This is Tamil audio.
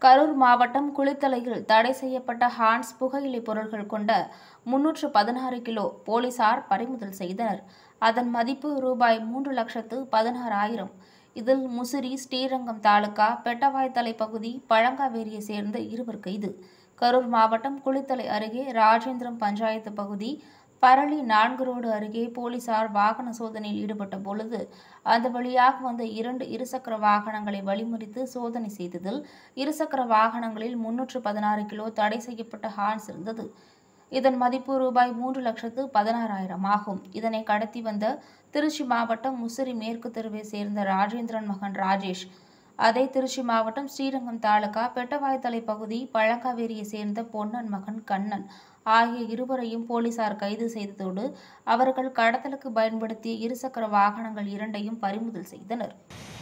கரூர் மாவட்டம் குளித்தலையில் தடை செய்யப்பட்ட ஹான்ஸ் புகையிலை பொருட்கள் கொண்ட 316 கிலோ போலீசார் பறிமுதல் செய்தனர். அதன் மதிப்பு ரூபாய் 3,16,000. இதில் முசிறி, ஸ்ரீரங்கம் தாலுகா பெட்டவாய்த்தலை பகுதி பழங்காவேரியை சேர்ந்த இருவர் கைது. கரூர் மாவட்டம் குளித்தலை அருகே ராஜேந்திரம் பஞ்சாயத்து பகுதி பரளி 4 ரோடு அருகே போலீசார் வாகன சோதனையில் ஈடுபட்ட பொழுது அந்த வழியாக வந்த 2 இருசக்கர வாகனங்களை வழிமறித்து சோதனை செய்ததில் இருசக்கர வாகனங்களில் 316 கிலோ தடை செய்யப்பட்ட ஹான்ஸ் இருந்தது. இதன் மதிப்பு ரூபாய் 3,16,000 ஆகும். இதனை கடத்தி வந்த திருச்சி மாவட்டம் முசிறி மேற்கு தெருவை சேர்ந்த ராஜேந்திரன் மகன் ராஜேஷ், அதே திருச்சி மாவட்டம் ஸ்ரீரங்கம் தாலுகா பெட்டவாய்த்தலை பகுதி பழங்காவேரியை சேர்ந்த பொன்னன் மகன் கண்ணன் ஆகிய இருவரையும் போலீசார் கைது செய்ததோடு அவர்கள் கடத்தலுக்கு பயன்படுத்திய இருசக்கர வாகனங்கள் 2ஐயும் பறிமுதல் செய்தனர்.